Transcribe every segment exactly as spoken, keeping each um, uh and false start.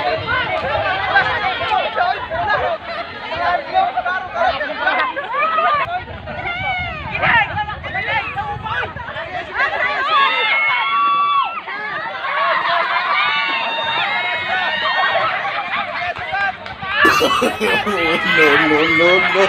No, no, no, no.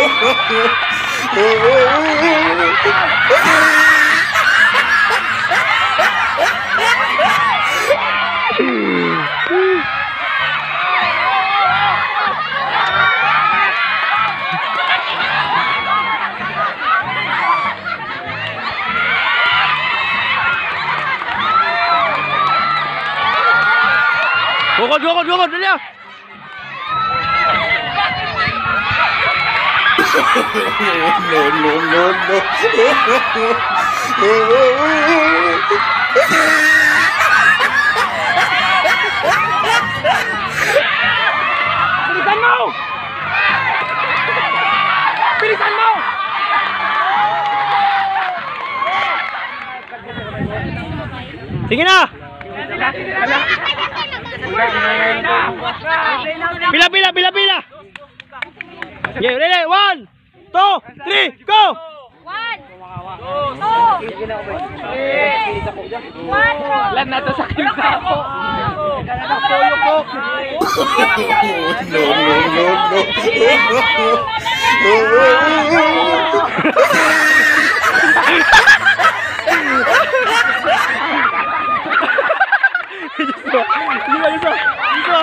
Gokod, gokod, gokod, dali ah. No, no, no, no. Bilisan mo! Bilisan mo! Sige na! Pila, pila, pila, pila! Yeah, ready, one, two, three, go! One, two, three, quatro. Lan na to sa kilsa ko. No, no, no, no. Bisa, bisa, bisa.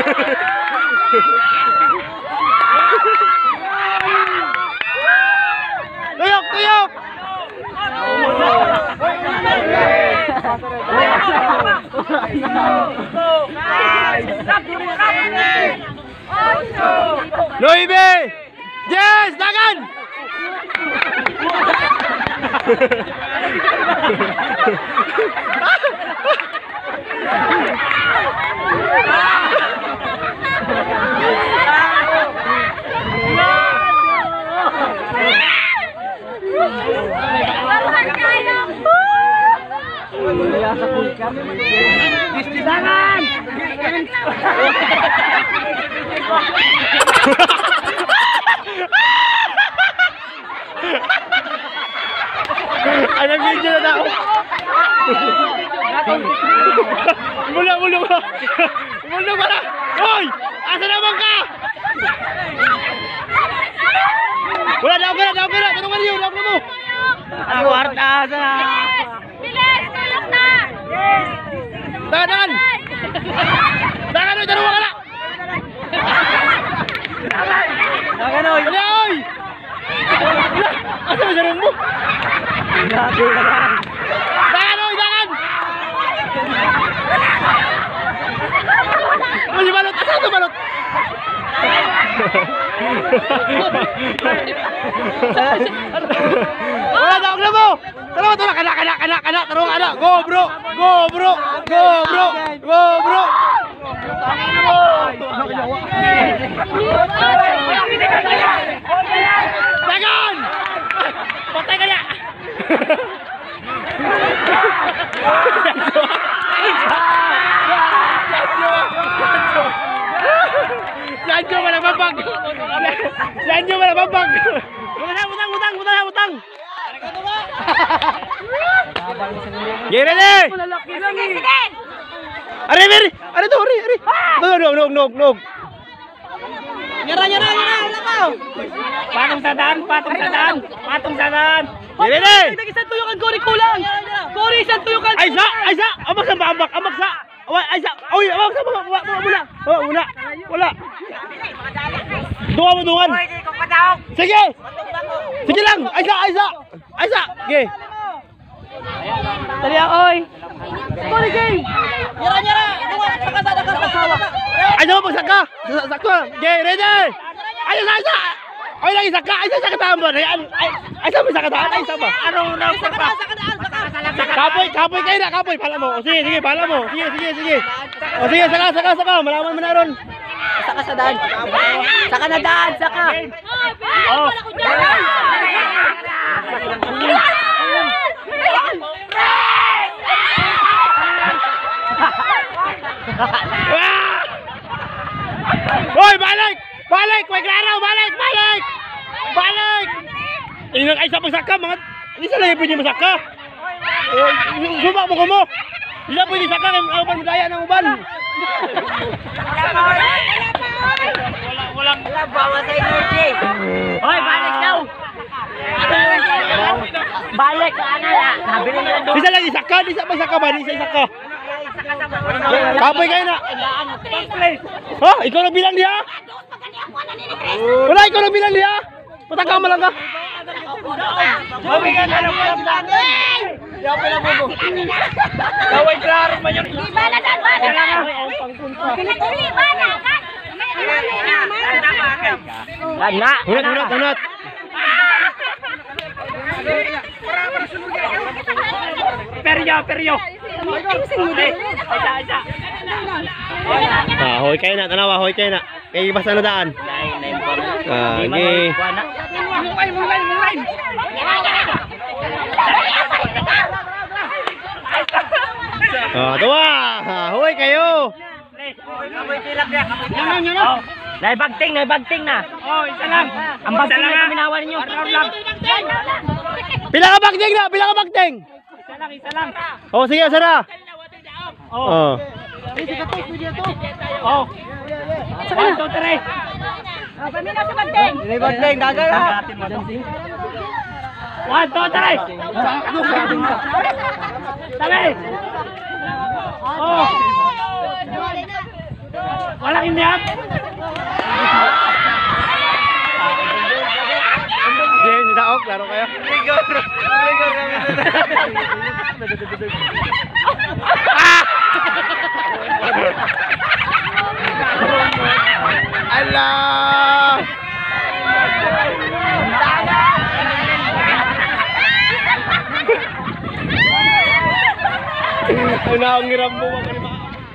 Tuyok, tuyok. Nueve, diez, tangan. Tangan. Ada video na tao. Mula, mula, mula. Mula para. Hoy! Asa naman ka? Wala, daw ka na, daw ka na. Tanungan niyo, daw ka mo. Ang warta sa. Bilis, tulog na. Tangan, tangan. Tangan, oy, tanungan ka na. Tangan, oy. Dali, oy. Asa mo sarong mo? Tangan, oy, tangan. Masih balot, asa ito balot? Wala na, huwag na mo. Tara, tara, kana, kana, kana, kana, tara, kana. Go, bro, go, bro, go, bro, go, bro. Tagan! Patay ka niya! Sanjo malababag! Sanjo malababag! Utang, utang, utang, utang, utang! Get ready! Ari, ari! Ari to, ari, ari! Nog, nog, nog, nog, nog! Nyara, nyara, nyara! Patong sa daan, patong sa daan! Patong sa daan! Get ready! Nag-isang tuyukan, Cory, kulang! Cory, isang tuyukan! Ay, sa! Ay, sa! Ambak sa, ambak, ambak sa! Ay, sa! Uy, ambak sa, ambak, ambak, mula! Oh, mula! Wala! Dungan mo, dungan! Sige! Sige lang! Ay, sa! Ay, sa! Ay, sa! Sige! Tali ako, oy! Cory, game! Nyara, nyara! Saka, saka, saka! Ay, sa, pagsaka! Sakto! Okay, ready! Ay, sa, ay, sa! Ay, lagi saka! Ay, sa, saka taan ba? Ay, ay, sa, may saka taan? Ay, sa ba? Anong unang saka? Kapoy, kapoy kayo na, kapoy! Pala mo! O, sige, sige, pala mo! Sige, sige, sige! O, sige, saka, saka, saka! Malaman mo na ron! Saka sa daan! Saka na daan! Saka! Oh! balik! Balik! May klaro! Balik! Balik! Balik! Inang ay sa pagsaka, mga... Hindi sa lang pwede masaka. Eh, sumak mo ko mo. Hindi na pwede saka, ang uban madaya ng uban. Walang, walang... Wala bawa sa energy. Hoy, balik daw. Balik ka na lang. Nabili nila doon. Isa lang isaka, di sa pagsaka ba? Di sa isaka. Kapoy kayo na. Oh, ikaw na bilang diha? Wala, ikaw na bilang diha? Pataka mo lang ka. Mabigan ka ng walang dangin. Yaw pinabubo. Gawin klaro man yun. Liba na dan, ba na? Liba na, kan? Gana. Hunat, hunat, hunat. Peryo, peryo. Ah, hoy kayo na, tanawa, hoy kayo na. Kaya basta na daan. Ah, okay. Ah, tuwa. Ah, hoy kayo. Naibagting, naibagting na. Oh, isa lang. Ang bagting na minawa ninyo. Pila ka bagting na, pila ka bagting. Isa lang, isa lang. Oh, sige, sana. Oh. Oh. One, two, three. Paminaw sa bagting. Naibagting, gagala. One, two, three. Tabi. Oh. Walang iniyat. Yes, daog, laro kayo. Ligor. Ligor kami. Allah. Una ang ngiram mo mga lima.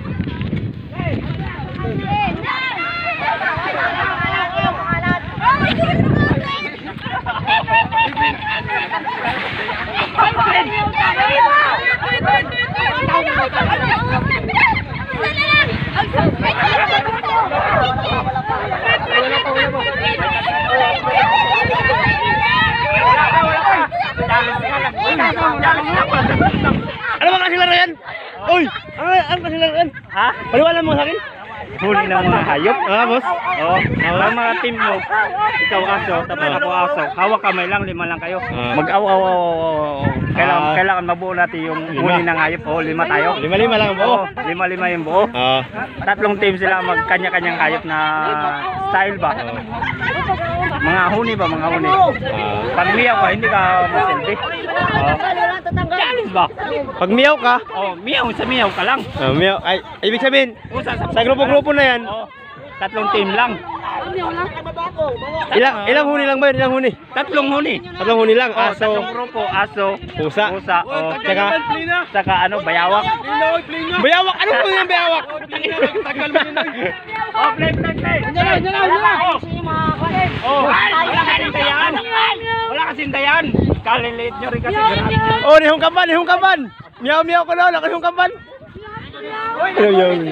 Ano ba kasi laro yan? Uy! Ano, ano kasi laro yan? Ha? Paliwanan mo sa akin? Huli ng mga hayop. Ah, boss? Oo. Ang mga team mo, ikaw aso, tapos ako aso. Hawak kamay lang, lima lang kayo. Ah. Mag-aw-aw-aw-aw. Kailangan, Ah. kailangan mabuo natin yung Lima. huli ng hayop. Oo, lima tayo. Lima-lima lang ang buo. Oo, lima-lima yung buo. Ah. Tatlong team sila magkanya-kanyang hayop na style ba? Mga huni ba, mga huni? Ah. Pag miyaw ka, hindi ka masilbi. Oo. Challenge ba? Pag miyaw ka, Oh, miyaw sa miyaw ka lang. ah, miyaw, ay, ibig sabihin, Usa sa grupo-grupo na yan, Oo. Tatlong team lang. ilang, ilang huni lang ba yun? Ilang huni? Tatlong huni. Tatlong huni lang, Oh, aso, tatlong grupo, aso, pusa. pusa, oh, Tsaka, saka ano, bayawak. bayawak, ano po yung bayawak? Oh, play, play, play. Oh, wala kasing dayan. Wala kasing dayan. Kaliliit nyo rin kasi. Oh, nihong kaban, nihong kaban. Miyaw, miyaw ko na, nihong kaban. Ayaw, yaw.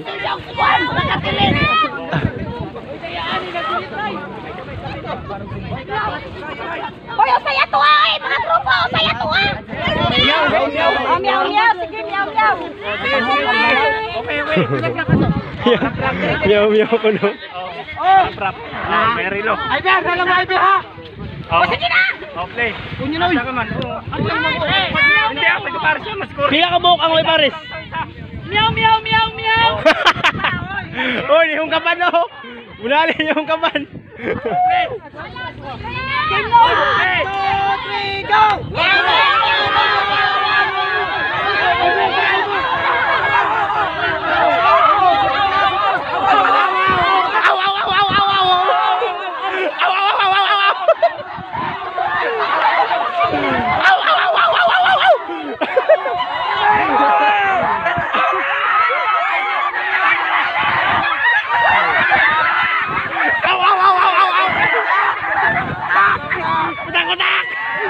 Hoy, saya tuwa eh, mga trupo, saya tuwa. Miyaw, miyaw, miyaw. Oh, meow, meow, sige, meow, meow. Sige, sige. Okay, wait. Miyaw, miyaw ko no. Oh, rap. Ah, may relo. Ay, ba, salam ay ha. Oh, sige na. Oh, play. Kunyo na, uy. Hindi ako, para siya, mas score. Pila ka buhok ang may pares. Meow, meow, meow, meow. Oh, nihong kaban no. Unali nihong kaban. Game no. Play. Two, three, go. Aw, aw, aw, aw, aw, aw. Aw, aw, aw, aw, aw, aw. Aw, aw, aw, aw, aw, aw, aw. Aw, aw, aw, aw, aw, aw. Kutak, kutak.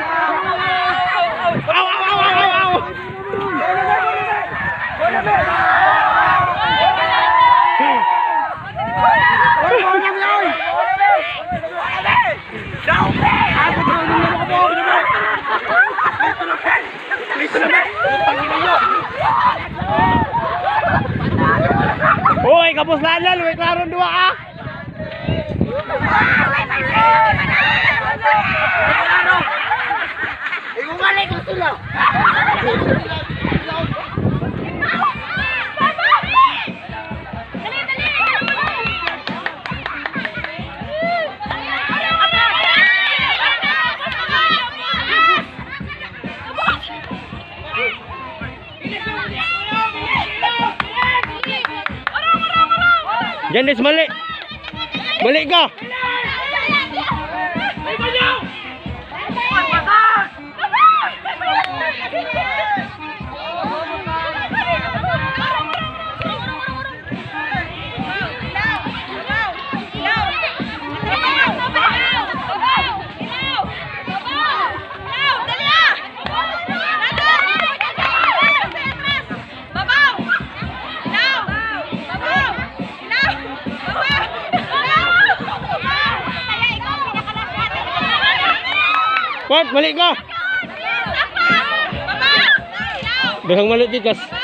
Aw, aw, aw, aw, aw, aw. Boss Lalan, may klaron dua ka. Ibumalik ko sila. Dali, dali. Jandis, mali. Mali ka. Pat, mali ka. Behang mali tikas.